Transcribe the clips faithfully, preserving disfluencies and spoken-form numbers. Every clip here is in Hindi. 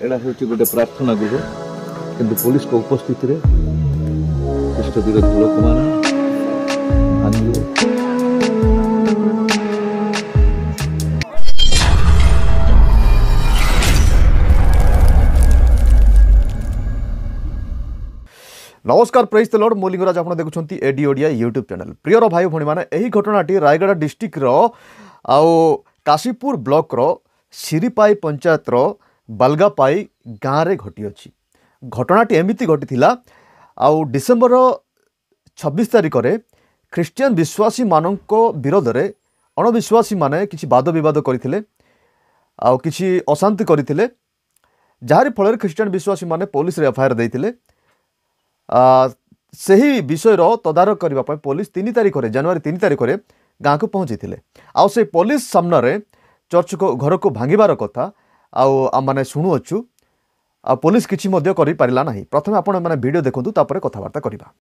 एड़ा हूँ गोटे प्रार्थना गृह किंतु पुलिस को उपस्थित दुष्ट विरोधी लोक मैंने भांगे। नमस्कार, प्रेज द लॉर्ड। मु लिंगराज आप देखुं एडी ओडिया यूट्यूब चैनल। प्रियर भाई भौणी मैंने यही घटनाटी रायगढ़ डिस्ट्रिक्ट रो काशीपुर ब्लॉक रो सिरीपाई पंचायत रो बालगापाई गाँव में घटी अच्छी। घटनाटी एमती घटी आउ डिसेम्बर छब्बीस तारिख में ख्रीस्टियन विश्वासी मान विरोध में अणविश्वासी माने किसी वाद विवाद करते आउ किसी अशांति करते जार फल ख्रीस्टियन विश्वासी माने पुलिस रे एफआईआर देते। सही विषय तदारख करने पुलिस तीन तारिख में जनवरी तीन तारिख में गाँव को पहुँची थे। आउ से पुलिस सामने चर्च को घर को भांगार कथा आउ आम मैंने शुणुअछु। आ पुलिस किसी कर पारा ना। प्रथम आपण मैंने वीडियो देखूँ तापर कथबार्ता करवा।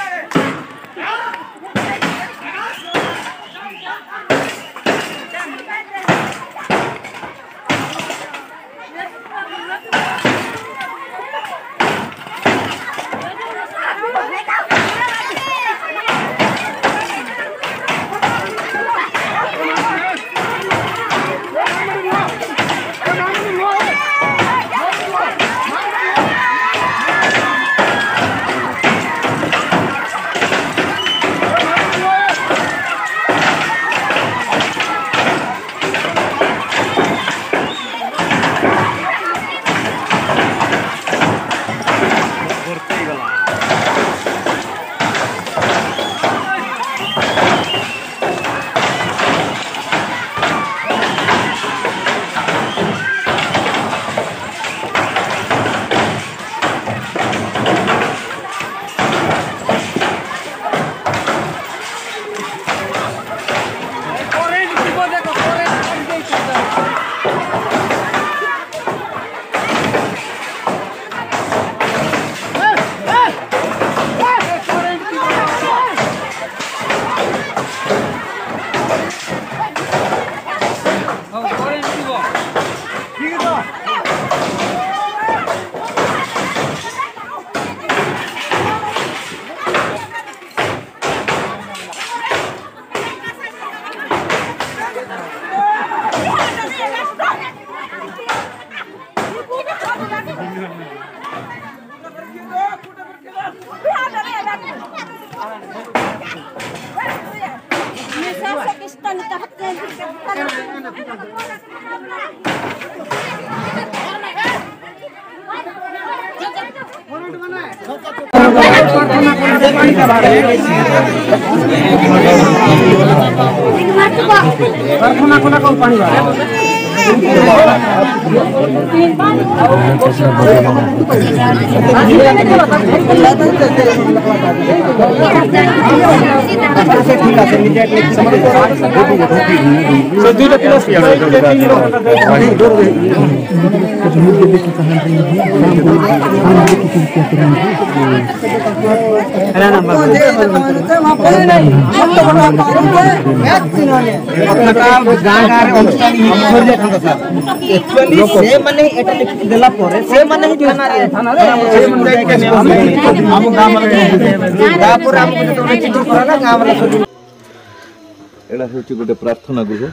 एड़ा हूँ गोटे प्रार्थना गृह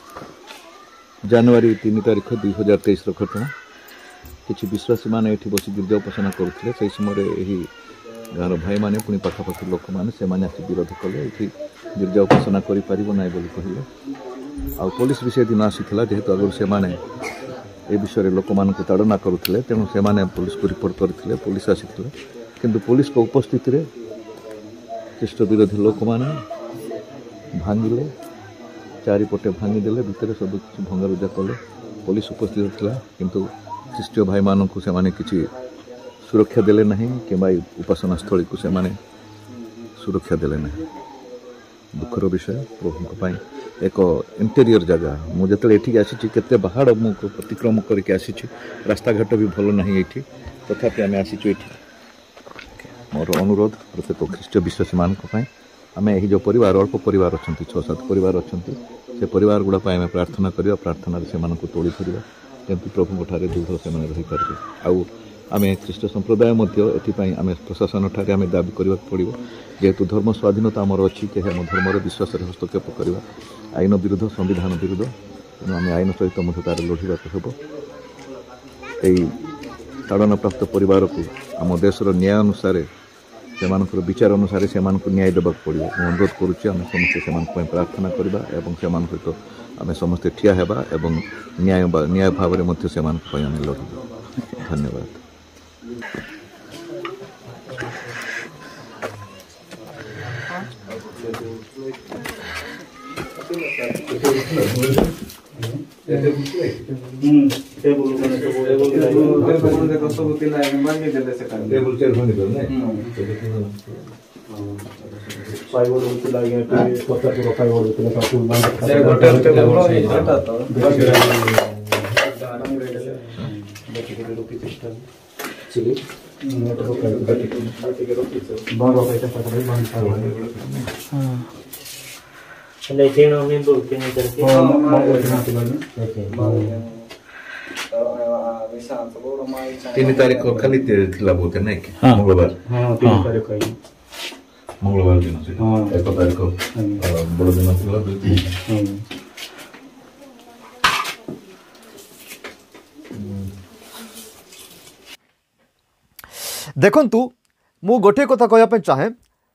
जनवरी तीन तारिख दुई हजार तेईस घटना। किसी विश्वासी मैंने ये बस गिरजा उपासना करुले से समय यही गाँव भाई मैंने पुणी पाखापाखि लोक मैंने से विरोध कले ये गिरजा उपासना कर कहले। आ पुलिस भी से दिन आसीला जेहेतु आगुरी से ए विषय लोक मान ताड़ना करुले तेणु से पुलिस को रिपोर्ट करते। पुलिस आसी किंतु पुलिस को उपस्थित ख्रीष्ट विरोधी लोक मैंने भांगिले चारिपटे भांगीदेले भितर सब किसी भंगारुजा कले। पुलिस उपस्थित था किंतु ख्रीष्टीय भाई मान को से किसी सुरक्षा देले नहीं कि उपासना स्थली को से सुरक्षा देले नहीं। दुखर विषय प्रभु एक इंटेरियर जगह मुझे ये आसी केते पहाड़ मुझे अतिक्रम करके आसी रास्ता घाट भी भल ना ये तथापि आम आसी मोर अनुरोध प्रत्येक ख्रीष्ट विश्वासी मान आम यही जो परिवार अल्प परिवार अच्छा छः सात परिवार अच्छा से परिवार गुड़ा आम प्रार्थना करवा प्रार्थना से तोड़ी धरवा जमी प्रभु ठारे दृढ़ से रही पारे। आउ आम ख्रीष्ट संप्रदाय आम प्रशासन ठारे आम दाबी करने पड़ो जेहेतु धर्म स्वाधीनता आमर अच्छी कि आम धर्म विश्वास हस्तक्षेप करवा आईन विरुद्ध संविधान विरुद्ध तेणु आम आईन सहित तार लड़ाक हम। यही ताड़ना प्राप्त परिवार को आम देशर न्याय अनुसार से विचार अनुसार से न्याय देवाक पड़ो। अनुरोध करुच्चे आम समस्ते से प्रार्थना करवा और से सहित आम समस्ते ठिया हेबा एवं न्याय न्याय भाव में से लड़ू। धन्यवाद। तीन तारीख को खाली बोलते नहीं कि मंगलवार मंगलवार दिन से एक तारीख बड़ दिन देखंतु मु गोटे कथा कहया चाहे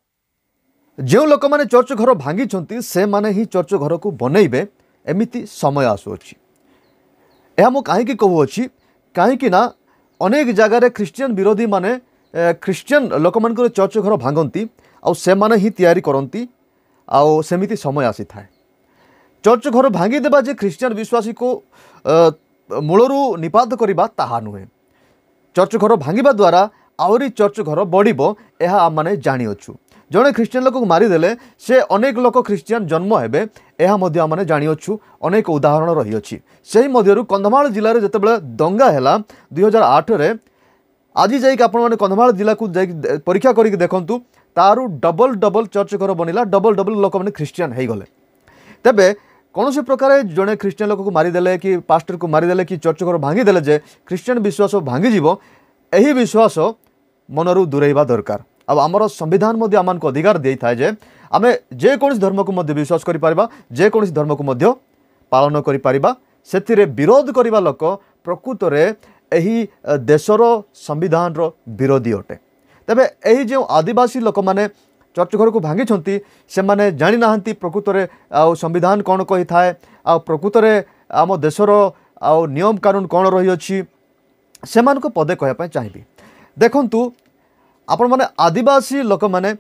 जो लोक मैंने चर्च घर भांगी से माने ही चर्च घर को बनइबे एमिति समय आसुअछि। यह मु कहीं कहूँ कहीं ना अनेक जगार ख्रीस्टियन विरोधी माने ख्रीस्टियन लोक मान चर्च घर भांगती आउ से माने ही तैयारी करती आउ सेमिति समय आसी थाए। चर्च घर भांगी देबा जे ख्रीस्टियन विश्वासी को मूलरू निपात करबा ताहा नुहे। चर्च घर भांगिबा द्वारा आहरी चर्च घर बढ़िबो यह आम माने जानी अछु। जड़े ख्रीस्टियन लोक मारिदेले से अनेक लोक ख्रीस्टियन जन्म हेबे यह मध्य आम जानी अछु। अनेक उदाहरण रही अछि। सेही मध्यरु कंधमाल जिले में जितेबाला दंगा हैला दुई हजार आठ रे आज जाइक आपण माने कंधमाल जिला को जाइक परीक्षा करिक देखंतु तारु डबल डबल चर्च घर बनिला डबल डबल लोक माने ख्रीस्टियन हे गले। तबे कौन सी प्रकार जड़े ख्रीस्टियन लोक को मारिदेले कि पास्टर को मारिदेले कि चर्च घर भांगीदेले जे ख्रीस्टियन विश्वास भांगी यही विश्वास मनरू दूरेबा दरकार। अब आमर संविधान मध्य आम को अधिकार दे था जे आम जेकोसी धर्म को मध्य विश्वास करिपारिबा जेकोसी धर्म को मध्य पालन करिपारिबा। सेथिरे विरोध करिबा लोक प्रकृत रे एही देशर संविधान रो विरोधी अटे। तबे एही जे आदिवासी लोक माने चर्च घर को भांगी छंती से माने जानि नाहंती प्रकृत रे आ संविधान कोन कहि थाए आ प्रकृत रे आम देशर आ नियम कानून कोन रही अछि से मान को पदे कहया पय चाहिबी। देखंतु आपण माने आदिवासी लोक माने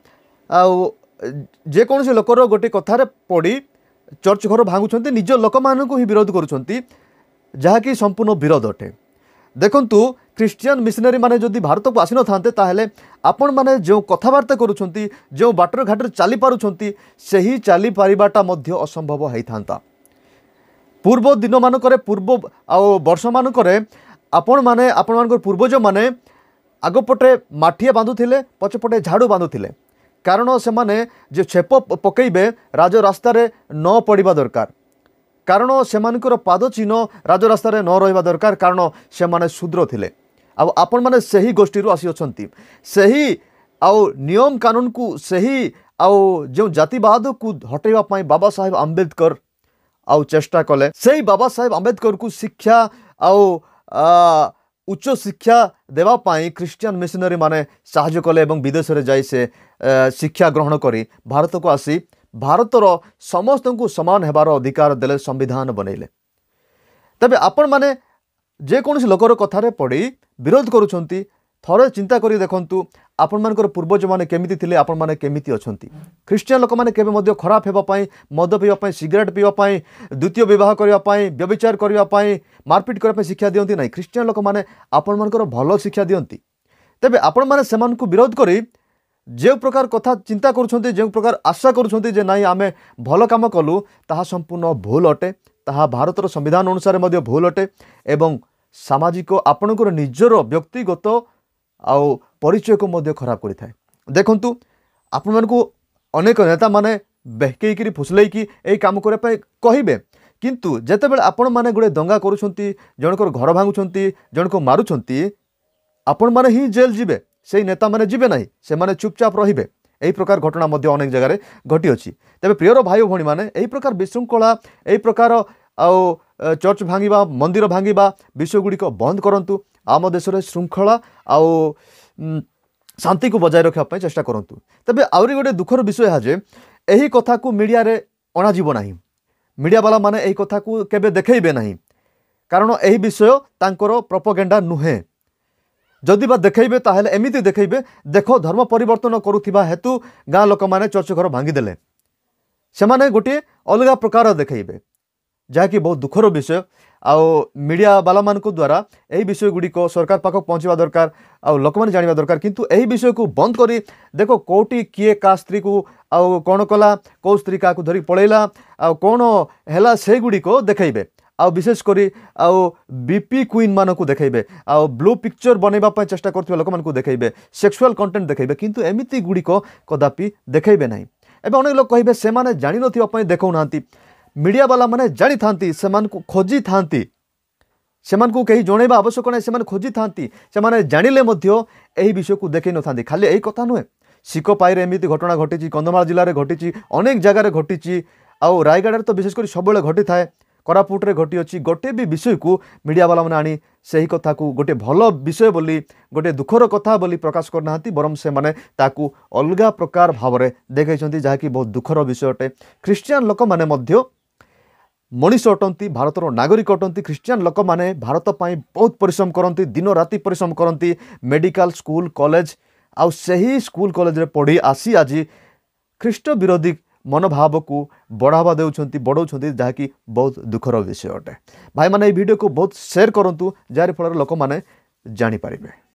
जे कौन से लोकर गोटे कथार पड़ी चर्च घर भांगुंट निज लोक मान को ही विरोध करुँच जहाँकि संपूर्ण विरोध अटे। देखंतु ख्रीस्टियन मिशनरी माने जदि भारत को आसी न थांते ताहेले आपण माने जो कथबार्ता करुछंती जो बाटर घाटर चली पारुछंती सही चली पारिबाटा मध्य असंभव होई थांता। पूर्व दिन मानकरे पूर्व आ वर्ष मानकरे आपण माने आपण मानकर पूर्वज माने आगपटे माठिया बांधुथिले पछपटे झाड़ू बांधुथिले कारण से माने जो छेप पकेबे राज रास्ता रे न पड़िबा दरकार कारण से मानकर पाद चिन्ह राज रास्ता रे न रहिबा दरकार कारण से माने शूद्र थिले। अब आपण माने सही गोष्ठी रु आसी अछंती सही आउ नियम कानून को सही आउ जो जातिवाद को हटेबा पई बाबा साहेब आंबेडकर आउ चेष्टा कले सही बाबा साहेब आंबेडकर को शिक्षा आउ उच्च शिक्षा देवा पाई ख्रीस्टियन मिशनरी माने साहाय्य कले एवं विदेश रे जाई से शिक्षा ग्रहण करी भारत को आसी भारतर समस्त को समान हेबार अधिकार देले संविधान बनैले। तबे आपण माने जे कोनसी लोकर कथारे पड़ी विरोध करुछंती थरे चिंता करी देखंतु आपण मानकर पूर्वज माने केमिति थिले आपण माने केमिति अछंती। ख्रीस्टियन लोक माने केबे मध्य खराब हेबा पई मद पीवा पई सिगरेट पीवा पई द्वितीय विवाह करिवा पई व्यभिचार करिवा पई मारपीट करिवा पई शिक्षा दियंती नै। ख्रीस्टियन लोक माने आपण मानकर भलो शिक्षा दियंती। तबे आपण माने सेमान को विरोध करी जे प्रकार कथा चिंता करुछंती जे प्रकार आशा करुछंती जे नाही आमे भलो काम कलु ताहा संपूर्ण भूल अटे ताहा भारतर संविधान अनुसार मध्य भूल अटे एवं सामाजिक आपणकर निजर व्यक्तिगत आउ परिचय को मध्य खराब करि थाए। देखंतु आपण मानकु अनेक नेता माने बेहकेइकरी फुसलेइकी एई काम करे पई कहिबे किंतु जेतेबेले आपण माने गुड़े दंगा करूछंती जनकर घर भांगुछंती जनको मारुछंती आपण माने ही जेल जिबे से नेता माने जिबे नहीं से माने चुपचाप रहिबे एही प्रकार घटना मध्य अनेक जगह घटी अछि तेबे प्रियर भाई भणी माने एही प्रकार विशृंखला एही प्रकार आउ चर्च भांगिबा मंदिर भांगिबा विषय गुड़िक बंद करंतु आम देश रे श्रृंखला आउ शांति को बजाय रखा चेष्टा करंतु तेबे आउरी गोटे दुखर विषय है जे एही कथा को मीडिया रे अणा जीव नाही मीडिया वाला माने एही कथा को केबे देखैबे नाही कारण एही विषय तांकर प्रोपोगेंडा नुहे जदि बा देखैबे ताहेले एमिति देखैबे देखो धर्म परिवर्तन करुथिबा हेतु गाँ लोक माने चर्च घर भांगी देले से माने गोटे अलग प्रकार देखैबे जहाँकि बहुत दुखर विषय आउ मीडिया वाला मान द्वारा यही विषय गुड़िक सरकार पाखक पहुँचवा दरकार आउ लोक मैंने जाना दरकार किंतु यही विषय को बंद करी देखो कोटी किए का स्त्री को आउ कौन कला कौ स्त्री क्या धरी पलैला आउ कौन है से गुड़िक देखैबे आउ विशेष करी आउ बीपी क्वीन मान को देखैबे आउ ब्लू पिक्चर बनैबा चेष्टा करथिबा लोक मान को देखैबे सेक्सुअल कंटेंट देखैबे किंतु एमिति गुड़िक कदापि देखैबे नहीं एबे अनेक लोक कहिबे से माने जानि नथिबा पय देखौ नांती मीडिया वाला माने जानी थांती सेमान को खोजी थांती सेमान को कहीं जणैबा आवश्यक नहीं सेमान खोजी थांती सेमाने जानिले मध्य एही विषय को देखै न थांती खाली एही कथा नुहे सिकोपाई रे एमिति घटना घटिची कंधमाल जिले में घटिची अनेक जगार घटिची आउ रायगढ़ तो विशेष कर सब घटी थाए कोरापुट रे घटी अछि गोटे भी विषय को मीडिया वाला माने आनी सही कथा को गोटे भल विषय बोली गोटे दुखर कथा बोली प्रकाश करना बरम से माने ताकू अलग प्रकार भाव में देखैछंती जहाँकि बहुत दुखर विषय अटे ख्रिस्टियान लोक माने मध्य मनीष अटंती भारतर नागरिक अटंती ख्रिस्टियान लोक माने भारत पाई बहुत परिश्रम करती दिन राति परिश्रम करती मेडिकल स्कूल कॉलेज आउ सही स्कूल कॉलेज रे पढ़ी आसी आज ख्रीष्ट विरोधी मनोभाव को बढ़ावा देउछंती बढ़ाउछंती जहाँकि बहुत दुखर विषय अटे भाई माने भिडियो को बहुत शेयर करंतु जार फल लोक माने जानि पारिबे।